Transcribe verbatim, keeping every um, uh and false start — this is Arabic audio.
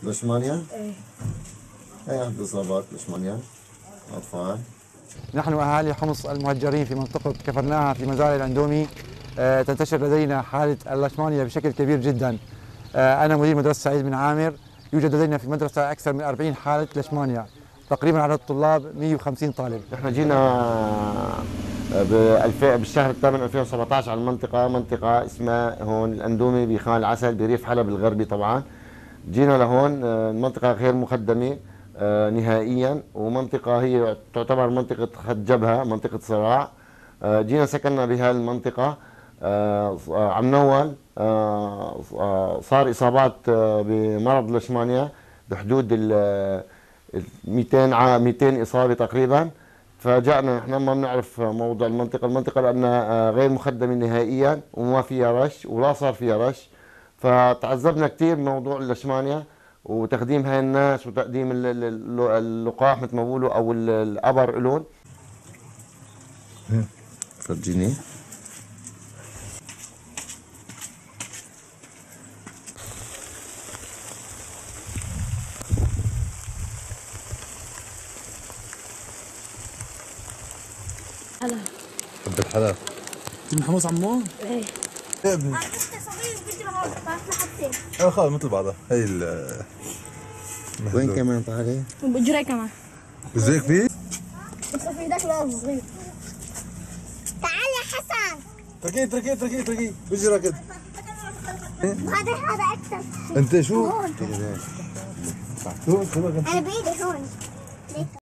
لشمانيا؟ ايه. هي عندي إصابات لشمانيا أطفال. نحن أهالي حمص المهجرين في منطقة كفرناها في مزارع الأندومي، آه، تنتشر لدينا حالة اللشمانيا بشكل كبير جدا. آه، أنا مدير مدرسة سعيد بن عامر. يوجد لدينا في المدرسة أكثر من أربعين حالة لشمانيا، تقريبا عدد الطلاب مئة وخمسين طالب. نحن جينا بالشهر الثامن ألفين وسبعطعش على المنطقة، منطقة اسمها هون الأندومي بخان العسل بريف حلب الغربي. طبعا جينا لهون، المنطقة غير مخدمة نهائيا، ومنطقة هي تعتبر منطقة خد جبهة، منطقة صراع. جينا سكننا بهذه المنطقة. عم نول صار إصابات بمرض اللشمانيا بحدود ال مئتين مئتين إصابة تقريبا. فجأنا نحن ما بنعرف موضوع المنطقة، المنطقة لأنها غير مخدمة نهائيا وما فيها رش ولا صار فيها رش. فتعذبنا كثير بموضوع اللشمانيا وتخديم هاي الناس وتقديم اللقاح مثل ما بقولوا أو الأبر إلون. فرجيني. هلا. حب الحلال. من حمص عمو؟ ايه. يا ابني. انا لسه صغير بدي هون فاتنا حبتين. اه خلص مثل بعضها. هي ال وين كمان طالع؟ وبجري كمان. بزيك فيه؟ بس في ذاك الولد صغير. تعال يا حسن. تركيه تركيه تركيه تركيه بيجي ركض. هذا هذا اكثر. انت شو؟ هون. هون انا بايدي هون.